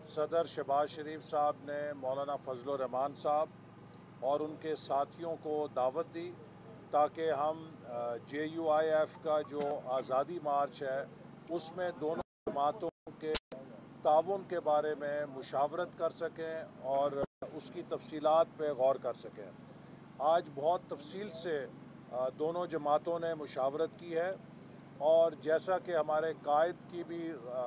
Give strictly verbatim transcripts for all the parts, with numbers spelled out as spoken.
सदर शहबाज शरीफ साहब ने मौलाना फजल रहमान साहब और उनके साथियों को दावत दी ताकि हम जे यू आई एफ का जो आज़ादी मार्च है उसमें दोनों जमातों के ताउन के बारे में मुशावरत कर सकें और उसकी तफसीलात पे गौर कर सकें। आज बहुत तफसील से दोनों जमातों ने मुशावरत की है और जैसा कि हमारे कायद की भी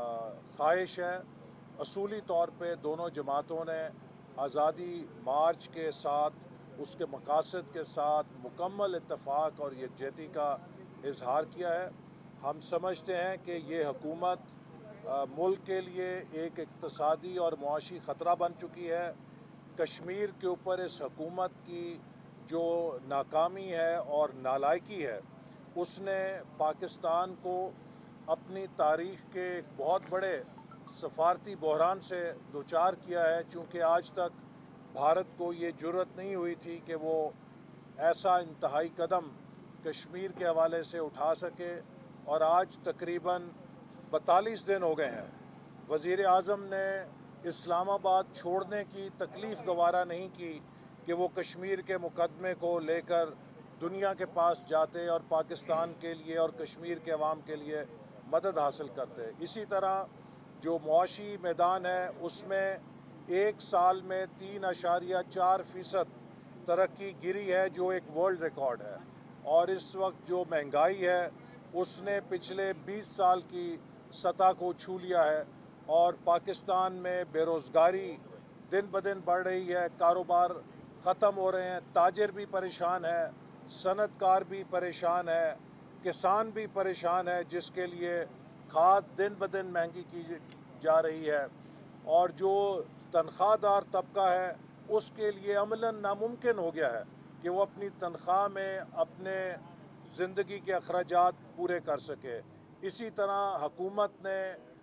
ख्वाहिश है, असूली तौर पे दोनों जमातों ने आज़ादी मार्च के साथ उसके मकासद के साथ मुकम्मल इत्तेफाक और यकजहती का इजहार किया है। हम समझते हैं कि ये हुकूमत मुल्क के लिए एक इक़्तिसादी और मुआशी ख़तरा बन चुकी है। कश्मीर के ऊपर इस हुकूमत की जो नाकामी है और नालायकी है, उसने पाकिस्तान को अपनी तारीख़ के एक बहुत बड़े सफारती बहरान से दोचार किया है, चूँकि आज तक भारत को ये जुर्रत नहीं हुई थी कि वो ऐसा इंतहाई कदम कश्मीर के हवाले से उठा सके। और आज तकरीबन बतालीस दिन हो गए हैं वज़ीर आज़म ने इस्लामाबाद छोड़ने की तकलीफ़ गवारा नहीं की कि वो कश्मीर के मुकदमे को लेकर दुनिया के पास जाते और पाकिस्तान के लिए और कश्मीर के अवाम के लिए मदद हासिल करते। इसी तरह जो मुआशी मैदान है उसमें एक साल में तीन अशारिया चार फ़ीसद तरक्की गिरी है, जो एक वर्ल्ड रिकॉर्ड है। और इस वक्त जो महंगाई है उसने पिछले बीस साल की सतह को छू लिया है और पाकिस्तान में बेरोज़गारी दिन ब दिन बढ़ रही है, कारोबार ख़त्म हो रहे हैं, ताजिर भी परेशान है, सनतकार भी परेशान है, किसान भी परेशान है, जिसके लिए खाद दिन ब दिन महंगी की जा रही है। और जो तनख्वाहदार तबका है उसके लिए अमलन नामुमकिन हो गया है कि वो अपनी तनख्वाह में अपने ज़िंदगी के अखराजात पूरे कर सके। इसी तरह हुकूमत ने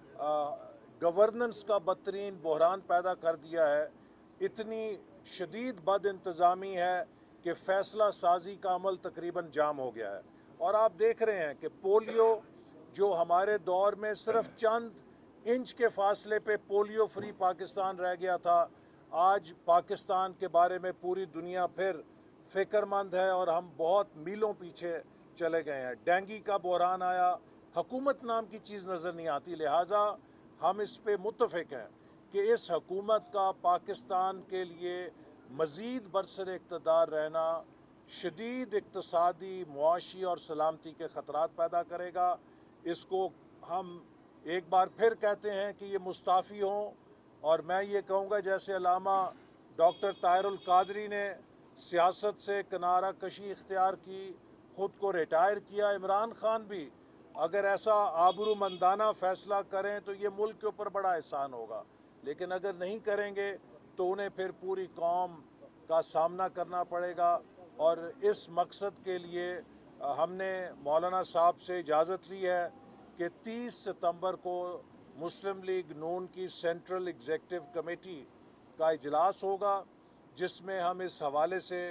गवर्नेंस का बदतरीन बहरान पैदा कर दिया है। इतनी शदीद बद इंतज़ामी है कि फ़ैसला साजी का अमल तकरीबन जाम हो गया है। और आप देख रहे हैं कि पोलियो जो हमारे दौर में सिर्फ चंद इंच के फासले पे पोलियो फ्री पाकिस्तान रह गया था, आज पाकिस्तान के बारे में पूरी दुनिया फिर फ़िक्रमंद है और हम बहुत मीलों पीछे चले गए हैं। डेंगू का बहरान आया, हुकूमत नाम की चीज़ नज़र नहीं आती। लिहाजा हम इस पे मुत्तफ़िक हैं कि इस हुकूमत का पाकिस्तान के लिए मज़ीद बरसर इक़्तिदार रहना शदीद इक़्तिसादी, मुआशी और सलामती के ख़तरात पैदा करेगा। इसको हम एक बार फिर कहते हैं कि ये मुस्ताफ़ी हों। और मैं ये कहूँगा, जैसे अल्लामा डॉक्टर ताहिरुल कादरी ने सियासत से किनारा कशी इख्तियार की, ख़ुद को रिटायर किया, इमरान खान भी अगर ऐसा आबरूमंदाना फ़ैसला करें तो ये मुल्क के ऊपर बड़ा एहसान होगा। लेकिन अगर नहीं करेंगे तो उन्हें फिर पूरी कौम का सामना करना पड़ेगा। और इस मकसद के लिए हमने मौलाना साहब से इजाज़त ली है कि तीस सितंबर को मुस्लिम लीग नून की सेंट्रल एग्जीक्यूटिव कमेटी का इजलास होगा, जिसमें हम इस हवाले से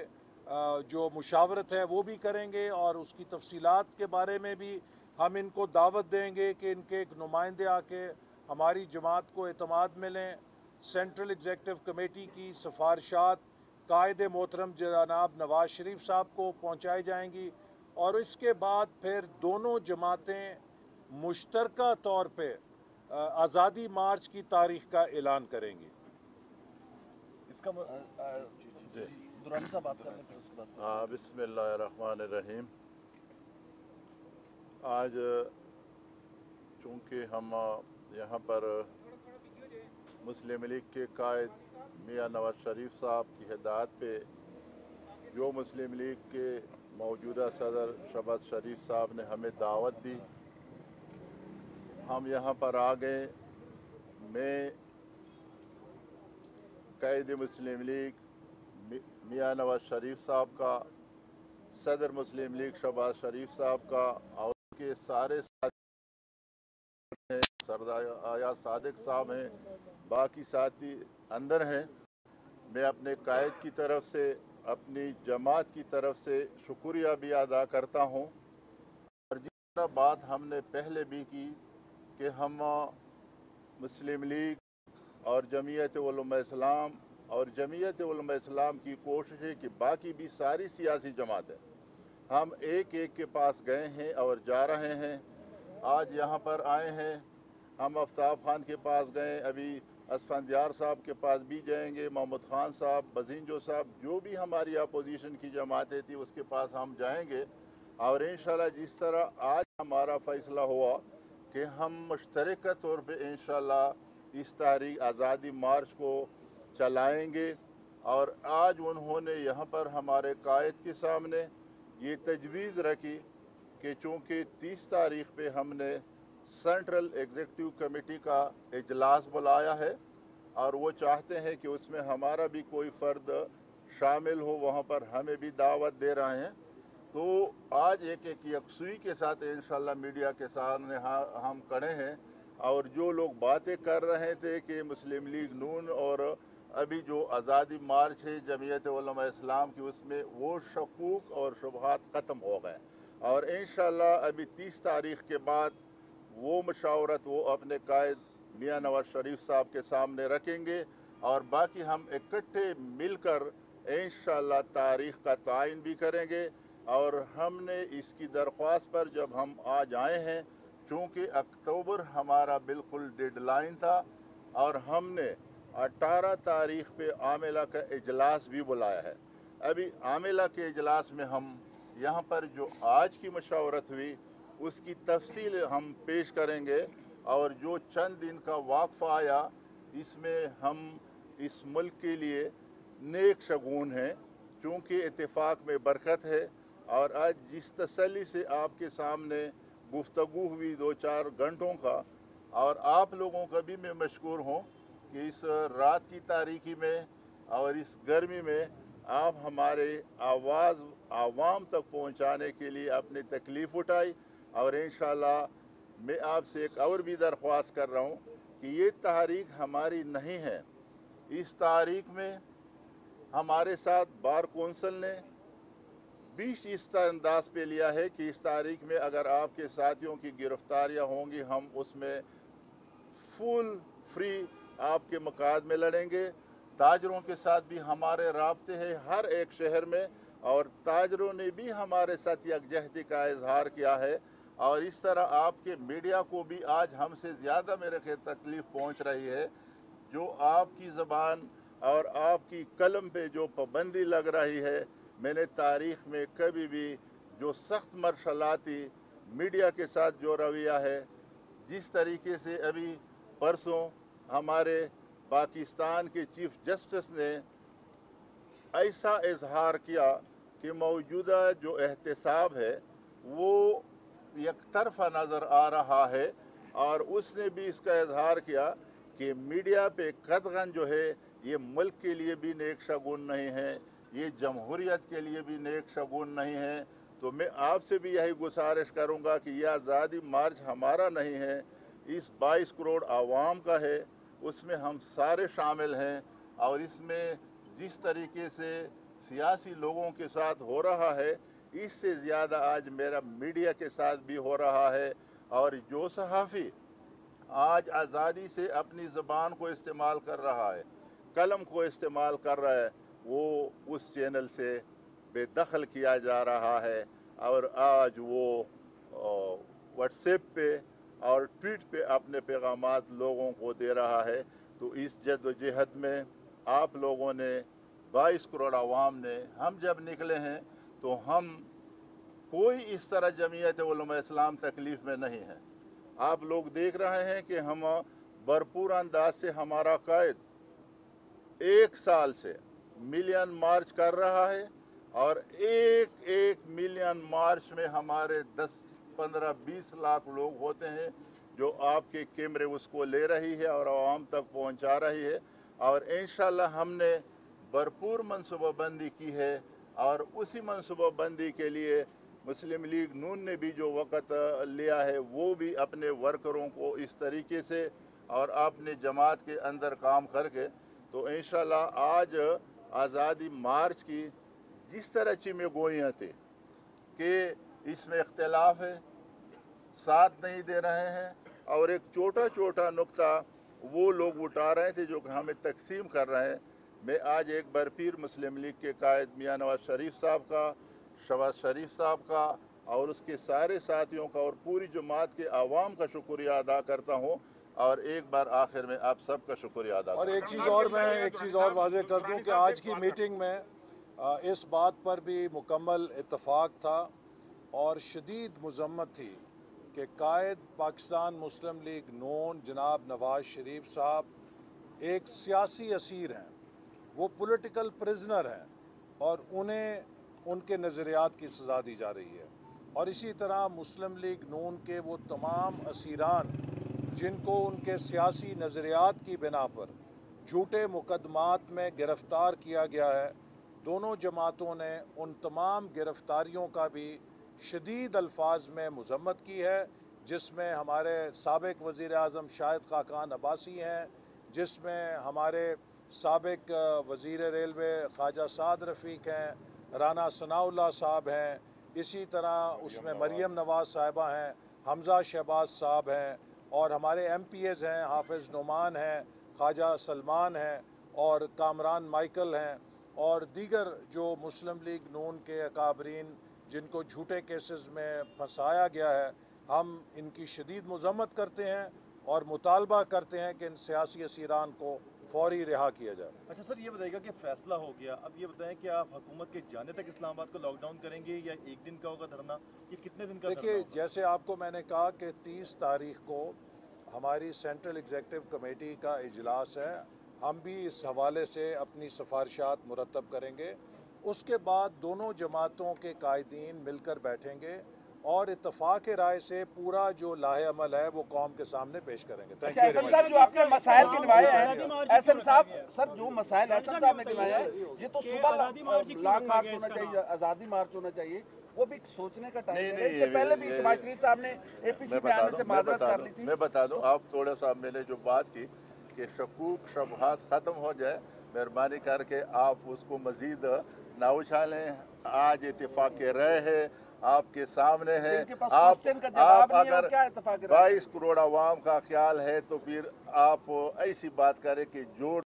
जो मुशावरत है वो भी करेंगे और उसकी तफसीलात के बारे में भी हम इनको दावत देंगे कि इनके एक नुमाइंदे आके हमारी जमात को एतमाद में लें। सेंट्रल एग्जीक्यूटिव कमेटी की सिफारिशात कायदे मोहतरम जनाब नवाज़ शरीफ साहब को पहुँचाई जाएंगी और इसके बाद फिर दोनों जमातें मुश्तरका तौर पे आज़ादी मार्च की तारीख़ का ऐलान करेंगी। इसका दुरानी साहब बात करने फिर उसके बाद। हाँ, बिस्मिल्लाहिर्रहमानिर्रहीम। आज चूँकि हम यहाँ पर मुस्लिम लीग के कायद मियाँ नवाज शरीफ साहब की हिदायत पे जो मुस्लिम लीग के मौजूदा सदर शहबाज शरीफ साहब ने हमें दावत दी, हम यहाँ पर आ गए। मैं कायद मुस्लिम लीग मियाँ नवाज शरीफ साहब का, सदर मुस्लिम लीग शहबाज शरीफ साहब का और के सारे सरदार आया सादिक साहब हैं, बाकी साथी अंदर हैं। मैं अपने कायद की तरफ से, अपनी जमात की तरफ से शुक्रिया भी अदा करता हूँ। और जिस बात हमने पहले भी की कि हम मुस्लिम लीग और जमीयत उलमा इस्लाम और जमीयत उलमा इस्लाम की कोशिश है कि बाकी भी सारी सियासी जमातें हम एक एक के पास गए हैं और जा रहे हैं। आज यहाँ पर आए हैं, हम आफ्ताब खान के पास गए, अभी असफंदियार साहब के पास भी जाएंगे, मोहम्मद खान साहब, बजींजो साहब, जो भी हमारी अपोजिशन की जमातें थी उसके पास हम जाएंगे। और इंशाल्लाह जिस तरह आज हमारा फ़ैसला हुआ कि हम मुश्तरक तौर पे इंशाल्लाह इस तारीख आज़ादी मार्च को चलाएंगे। और आज उन्होंने यहाँ पर हमारे कायद के सामने ये तजवीज़ रखी कि चूँकि तीस तारीख पे हमने सेंट्रल एग्जीक्यूटिव कमेटी का इजलास बुलाया है और वो चाहते हैं कि उसमें हमारा भी कोई फ़र्द शामिल हो, वहाँ पर हमें भी दावत दे रहे हैं। तो आज एक एक यकसुई के साथ इंशाल्लाह मीडिया के सामने हम खड़े हैं। और जो लोग बातें कर रहे थे कि मुस्लिम लीग नून और अभी जो आज़ादी मार्च है जमीयत उलमा इस्लाम की, उसमें वो शकूक और शुबहात ख़त्म हो गए। और इंशाल्लाह अभी तीस तारीख़ के बाद वो मशावरत वो अपने कायद मियाँ नवाज शरीफ साहब के सामने रखेंगे और बाकी हम इकट्ठे मिलकर इंशाल्लाह तारीख़ का तयन भी करेंगे। और हमने इसकी दरख्वास्त पर जब हम आज आए हैं, चूँकि अक्टूबर हमारा बिल्कुल डेडलाइन था और हमने अठारह तारीख़ पे आमिला का इजलास भी बुलाया है। अभी आमिला के इजलास में हम यहाँ पर जो आज की मशावरत हुई उसकी तफसील हम पेश करेंगे। और जो चंद दिन का वाक़फ़ा आया इसमें हम इस मुल्क के लिए नेक शगुन हैं, चूँकि इत्तेफाक में बरकत है। और आज जिस तसल्ली से आपके सामने गुफ्तगू हुई दो चार घंटों का, और आप लोगों का भी मैं मशकूर हूँ कि इस रात की तारीकी में और इस गर्मी में आप हमारे आवाज़ आवाम तक पहुँचाने के लिए अपनी तकलीफ़ उठाई। और इंशाल्लाह मैं आपसे एक और भी दरख्वास्त कर रहा हूँ कि ये तारीख हमारी नहीं है। इस तारीख में हमारे साथ बार कौंसल ने बीस इस अंदाज पे लिया है कि इस तारीख में अगर आपके साथियों की गिरफ्तारियां होंगी हम उसमें फुल फ्री आपके मुकादमे लड़ेंगे। ताजरों के साथ भी हमारे राब्ते हैं हर एक शहर में, और ताजरों ने भी हमारे साथ यकजहती का इजहार किया है। और इस तरह आपके मीडिया को भी आज हमसे ज़्यादा मेरे खे तकलीफ़ पहुंच रही है। जो आपकी ज़बान और आपकी कलम पे जो पाबंदी लग रही है, मैंने तारीख़ में कभी भी जो सख्त मरशलाती मीडिया के साथ जो रवैया है, जिस तरीके से अभी परसों हमारे पाकिस्तान के चीफ जस्टिस ने ऐसा इजहार किया कि मौजूदा जो एहतसाब है वो एक तरफा नज़र आ रहा है। और उसने भी इसका इजहार किया कि मीडिया पे कतगन जो है ये मुल्क के लिए भी नेक शगुन नहीं है, ये जमहूरियत के लिए भी नेक शगुन नहीं है। तो मैं आपसे भी यही गुजारिश करूंगा कि यह आज़ादी मार्च हमारा नहीं है, इस बाईस करोड़ आवाम का है, उसमें हम सारे शामिल हैं। और इसमें जिस तरीके से सियासी लोगों के साथ हो रहा है, इससे ज़्यादा आज मेरा मीडिया के साथ भी हो रहा है। और जो सहाफ़ी आज आज़ादी से अपनी ज़बान को इस्तेमाल कर रहा है, कलम को इस्तेमाल कर रहा है, वो उस चैनल से बेदखल किया जा रहा है। और आज वो व्हाट्सएप पे और ट्वीट पे अपने पैगामात लोगों को दे रहा है। तो इस जद्दोजहद में आप लोगों ने बाईस करोड़ आवाम ने, हम जब निकले हैं तो हम कोई इस तरह जमीयत उलमा इस्लाम तकलीफ़ में नहीं है। आप लोग देख रहे हैं कि हम भरपूर अंदाज से हमारा कायद एक साल से मिलियन मार्च कर रहा है, और एक एक मिलियन मार्च में हमारे दस पंद्रह बीस लाख लोग होते हैं जो आपके कैमरे उसको ले रही है और आवाम तक पहुंचा रही है। और इंशाल्लाह हमने भरपूर मनसूबाबंदी की है, और उसी मनसूबाबंदी के लिए मुस्लिम लीग नून ने भी जो वक़्त लिया है वो भी अपने वर्करों को इस तरीके से और अपने जमात के अंदर काम करके, तो इंशाल्लाह आज आज़ादी मार्च की जिस तरह चिमे गोइयाँ थी कि इसमें इख्तिलाफ है, साथ नहीं दे रहे हैं। और एक छोटा छोटा नुक्ता वो लोग उठा रहे थे जो कि हमें तकसीम कर रहे हैं। मैं आज एक बार फिर मुस्लिम लीग के कायद मियाँ नवाज शरीफ साहब का, शहबाज शरीफ साहब का और उसके सारे साथियों का और पूरी जमात के आवाम का शुक्रिया अदा करता हूँ, और एक बार आखिर में आप सबका शुक्रिया अदा और करता एक चीज़ और मैं एक चीज़ और वाज़ेह कर दूं कि आज की मीटिंग में आ, इस बात पर भी मुकम्मल इत्तफाक था और शदीद मज़म्मत थी कि कायद पाकिस्तान मुस्लिम लीग नून जनाब नवाज शरीफ साहब एक सियासी असीर हैं, वो पॉलिटिकल प्रिजनर हैं और उन्हें उनके नज़रियात की सज़ा दी जा रही है। और इसी तरह मुस्लिम लीग नून के वो तमाम असीरान जिनको उनके सियासी नज़रियात की बिना पर झूठे मुकदमात में गिरफ़्तार किया गया है, दोनों जमातों ने उन तमाम गिरफ़्तारियों का भी शदीद अल्फाज में मज़म्मत की है, जिसमें हमारे साबिक़ वज़ीर आज़म शाहिद खाकान अब्बासी हैं, जिसमें हमारे साबिक़ वज़ीर रेलवे ख्वाजा साद रफ़ीक हैं, राना सनाउल्लाह साहब हैं, इसी तरह उसमें मरियम नवाज़ साहिबा हैं, हमज़ा शहबाज साहब हैं और हमारे एम पी एज़ हैं, हाफिज़ नुमान हैं, ख्वाजा सलमान हैं और कामरान माइकल हैं और दीगर जो मुस्लिम लीग नून के अकाबरीन जिनको झूठे केसेस में फंसाया गया है, हम इनकी शदीद मज़म्मत करते हैं और मुतालबा करते हैं कि इन सियासी असीरान को फौरी रिहा किया जाए। अच्छा सर, ये बताइएगा कि फैसला हो गया, अब ये बताएं कि आप हुकूमत के जाने तक इस्लामाबाद को लॉकडाउन करेंगे या एक दिन का होगा धरना, ये कितने दिन का? देखिए, जैसे आपको मैंने कहा कि तीस तारीख को हमारी सेंट्रल एग्जीक्यूटिव कमेटी का इजलास है, हम भी इस हवाले से अपनी सिफारिशात मुरतब करेंगे। उसके बाद दोनों जमातों के कायदीन मिलकर बैठेंगे और इत्तफाक राय से पूरा जो लाहे अमल है वो कौम के सामने पेश करेंगे। अच्छा एहसन साहब, जो आपने मसाइल गिनवाए हैं, एहसन साहब सर जो मसाइल एहसन साहब ने गिनवाए हैं, ये तो सुबह लॉन्ग मार्च होना चाहिए, आज़ादी मार्च होना चाहिए, वो भी सोचने का टाइम है। इससे पहले भी शहबाज शरीफ साहब ने एपीसी में आने से माजरत कर ली थी। मैं बता दूं, आप थोड़ा सा मैंने जो बात की कि शकूक शबहात ख़त्म हो जाए, मेहरबानी करके आप उसको मज़ीद ना उछालें। आज इत्तेफाक के रहे हैं आपके सामने है, आप, आप अगर बाईस करोड़ आवाम का ख्याल है तो फिर आप ऐसी बात करें कि जो